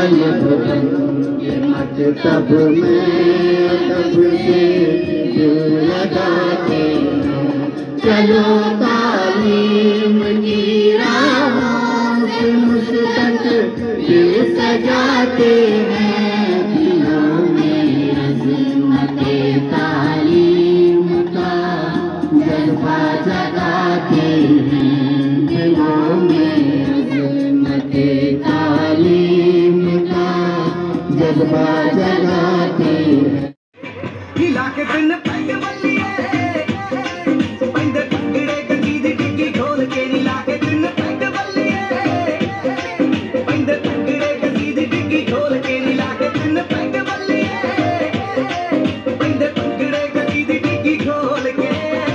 ये मकतब में तब से दिल लगाते हैं, चलो तालीम की राहों से मुश्तक दिल सजाते हैं, दिलों में अज़मते तालीम का जज्बा जगाते हैं, दिलों में अज़मते तालीम का जज्बा जगाते हैं। हिला के दिन पैग बल्लिए पैंदे टुकड़े कसीदी डिग्गी खोल के हिला के दिन पैग बल्लिए पैंदे टुकड़े कसीदी डिग्गी खोल के हिला के दिन पैग बल्लिए पैंदे टुकड़े कसीदी डिग्गी खोल के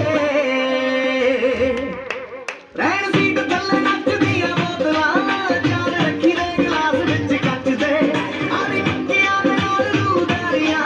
रैन सीट थल्ले नच दिया बोतलां जान रखी दे गिलास विच कच दे आरी मक्कियां दे नाल रूदारियां।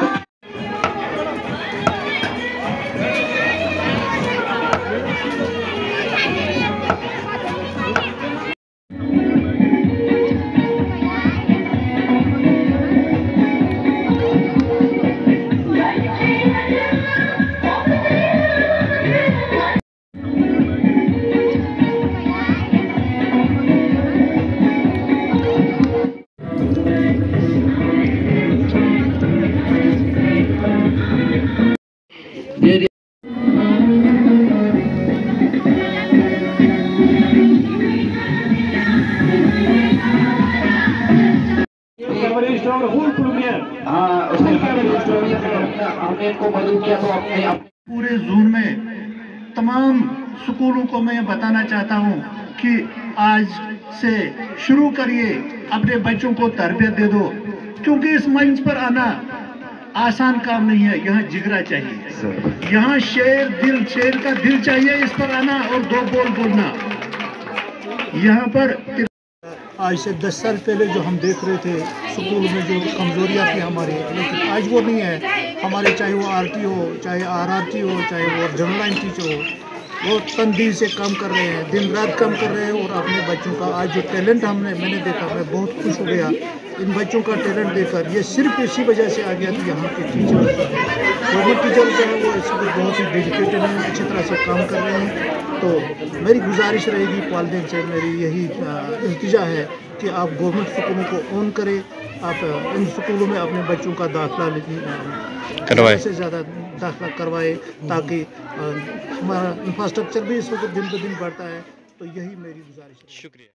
पूरे जोन में तमाम स्कूलों को मैं बताना चाहता हूं कि आज से शुरू करिए, अपने बच्चों को तरबियत दे दो, क्योंकि इस मंच पर आना आसान काम नहीं है। यहाँ जिगरा चाहिए, यहाँ शेर का दिल चाहिए इस पर आना और दो बोल बोलना। यहाँ पर आज से 10 साल पहले जो हम देख रहे थे स्कूल में जो कमजोरियाँ थी हमारी, लेकिन आज वो नहीं है। हमारे चाहे वो आरटी हो, चाहे आरआरटी हो, चाहे वो जनरल लाइन टीचर हो, वो तनदील से काम कर रहे हैं, दिन रात काम कर रहे हैं। और अपने बच्चों का आज जो टैलेंट मैंने देखा, मैं बहुत खुश हो गया इन बच्चों का टैलेंट देखकर। ये सिर्फ इसी वजह से आ गया कि यहाँ के टीचर, गवर्नमेंट टीचर जो है वो इसमें बहुत ही डेडिकेटेड हैं, अच्छी तरह से काम कर रहे हैं। तो मेरी गुजारिश रहेगी वालिदैन से, मेरी यही इल्तिजा है कि आप गवर्नमेंट स्कूलों को ऑन करें, आप इन स्कूलों में अपने बच्चों का दाखिला ज़्यादा से ज़्यादा दाखिला करवाए, ताकि हमारा इंफ्रास्ट्रक्चर भी इस वक्त दिन ब दिन बढ़ता है। तो यही मेरी गुजारिश है। शुक्रिया।